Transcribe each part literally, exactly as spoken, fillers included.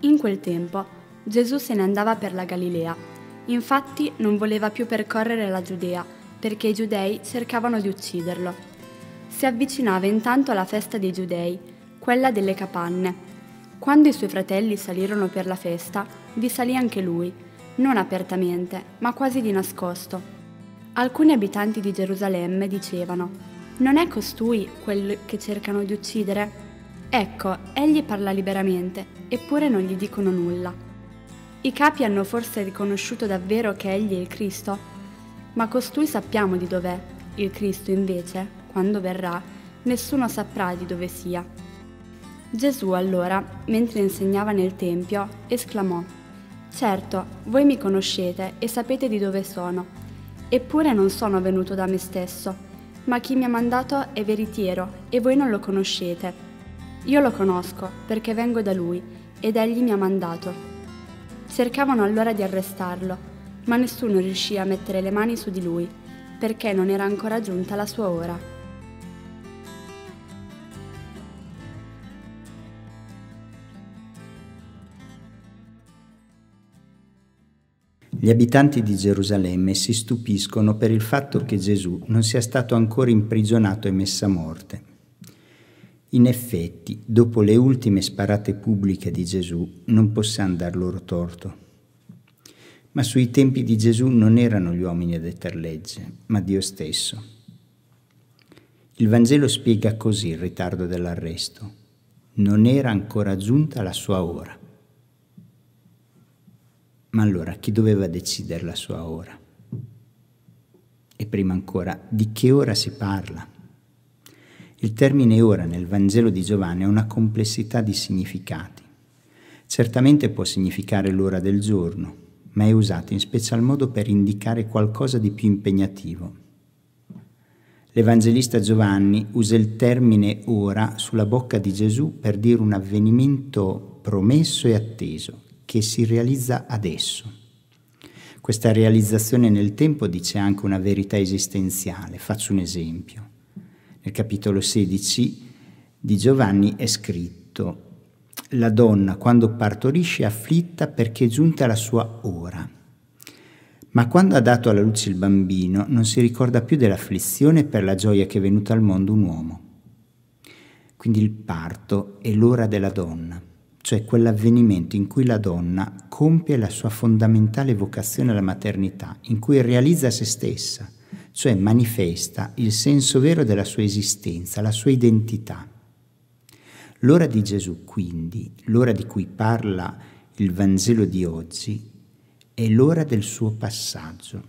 In quel tempo Gesù se ne andava per la Galilea. Infatti non voleva più percorrere la Giudea, perché i giudei cercavano di ucciderlo. Si avvicinava intanto la festa dei giudei, quella delle capanne. Quando i suoi fratelli salirono per la festa, vi salì anche lui, non apertamente, ma quasi di nascosto. Alcuni abitanti di Gerusalemme dicevano: «Non è costui quel che cercano di uccidere? Ecco, egli parla liberamente, eppure non gli dicono nulla». I capi hanno forse riconosciuto davvero che egli è il Cristo? Ma costui sappiamo di dov'è. Il Cristo, invece, quando verrà, nessuno saprà di dove sia. Gesù allora, mentre insegnava nel Tempio, esclamò: «Certo, voi mi conoscete e sapete di dove sono. Eppure non sono venuto da me stesso, ma chi mi ha mandato è veritiero e voi non lo conoscete. Io lo conosco perché vengo da lui ed egli mi ha mandato». Cercavano allora di arrestarlo, ma nessuno riuscì a mettere le mani su di lui, perché non era ancora giunta la sua ora. Gli abitanti di Gerusalemme si stupiscono per il fatto che Gesù non sia stato ancora imprigionato e messo a morte. In effetti, dopo le ultime sparate pubbliche di Gesù, non possiamo dar loro torto. Ma sui tempi di Gesù non erano gli uomini a detter legge, ma Dio stesso. Il Vangelo spiega così il ritardo dell'arresto: non era ancora giunta la sua ora. Ma allora chi doveva decidere la sua ora? E prima ancora, di che ora si parla? Il termine ora nel Vangelo di Giovanni ha una complessità di significati. Certamente può significare l'ora del giorno, ma è usato in special modo per indicare qualcosa di più impegnativo. L'Evangelista Giovanni usa il termine ora sulla bocca di Gesù per dire un avvenimento promesso e atteso, che si realizza adesso. Questa realizzazione nel tempo dice anche una verità esistenziale. Faccio un esempio. Nel capitolo sedici di Giovanni è scritto: «La donna, quando partorisce, è afflitta perché è giunta la sua ora. Ma quando ha dato alla luce il bambino, non si ricorda più dell'afflizione per la gioia che è venuta al mondo un uomo». Quindi il parto è l'ora della donna, cioè quell'avvenimento in cui la donna compie la sua fondamentale vocazione alla maternità, in cui realizza se stessa, cioè manifesta il senso vero della sua esistenza, la sua identità. L'ora di Gesù, quindi, l'ora di cui parla il Vangelo di oggi, è l'ora del suo passaggio.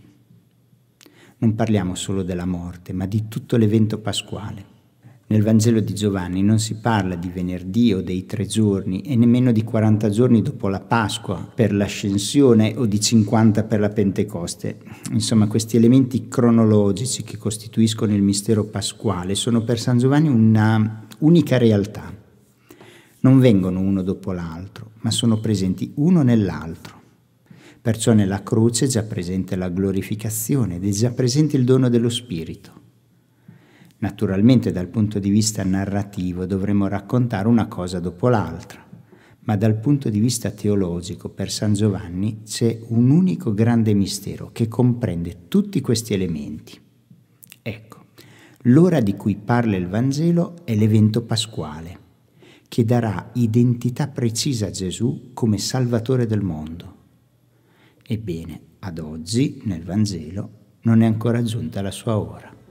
Non parliamo solo della morte, ma di tutto l'evento pasquale. Nel Vangelo di Giovanni non si parla di venerdì o dei tre giorni e nemmeno di quaranta giorni dopo la Pasqua per l'ascensione o di cinquanta per la Pentecoste. Insomma, questi elementi cronologici che costituiscono il mistero pasquale sono per San Giovanni una unica realtà. Non vengono uno dopo l'altro, ma sono presenti uno nell'altro. Perciò nella croce è già presente la glorificazione ed è già presente il dono dello Spirito. Naturalmente dal punto di vista narrativo dovremo raccontare una cosa dopo l'altra, ma dal punto di vista teologico per San Giovanni c'è un unico grande mistero che comprende tutti questi elementi. Ecco, l'ora di cui parla il Vangelo è l'evento pasquale, che darà identità precisa a Gesù come Salvatore del mondo. Ebbene, ad oggi nel Vangelo non è ancora giunta la sua ora.